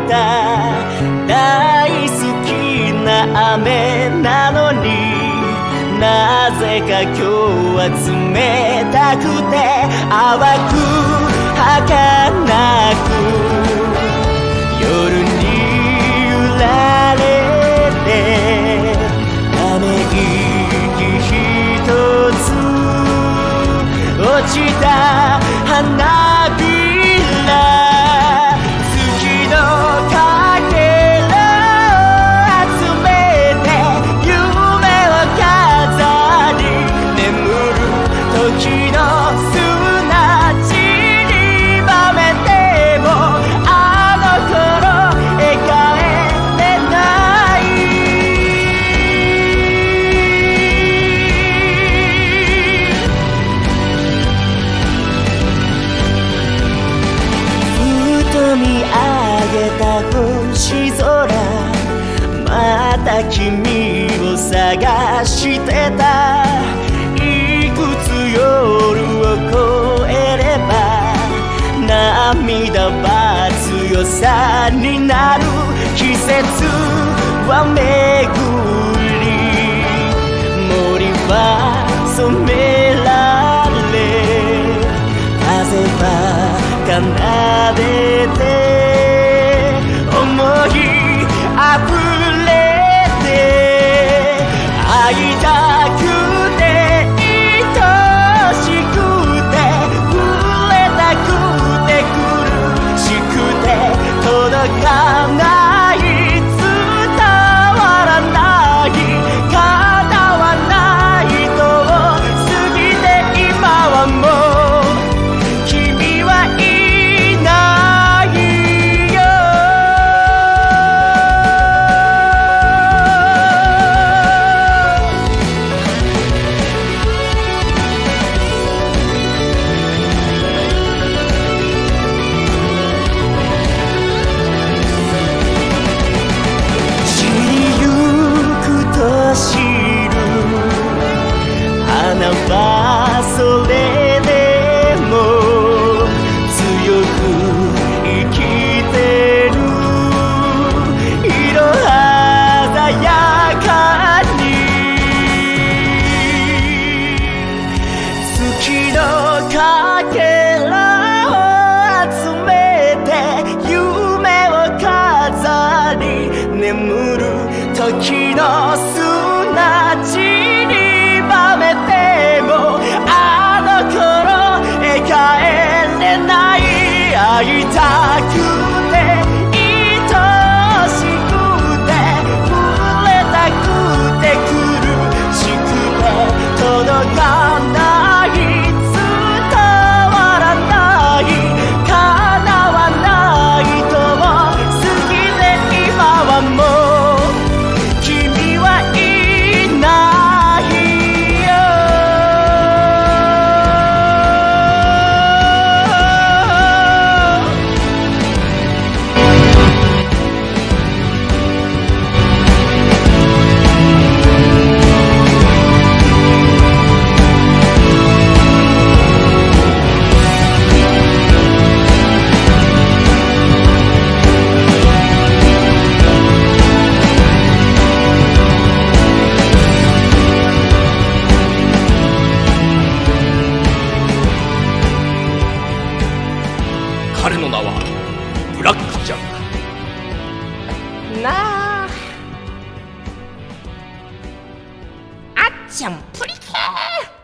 た大好きな雨なのになぜか今日は冷たくて淡く儚く夜に揺られてため息ひとつ落ちた花びら月のかけら集めて夢を飾り眠る時の砂地にばめてもあの頃へ帰れないふと見上げた星空また君を探してたいくつ夜を越えれば涙は強さになる季節は巡り森は染められ風は奏でて思いあふれて会いたくて愛しくて触れたくて苦しくて届かない伝わらない叶わないと過ぎて今はもう君はいないよ知りゆくと知る花はそれでも強く生きてる色鮮やかに月のかけらを集めて夢を飾り眠る時の砂地にばめてもあの頃へ帰れない会いたくて愛しくて触れたくて苦しくて届かない伝わらない叶わないと過ぎて今はもう君はいないよ彼の名はブラック・ジャック。 なあ、あっちゃんプリケー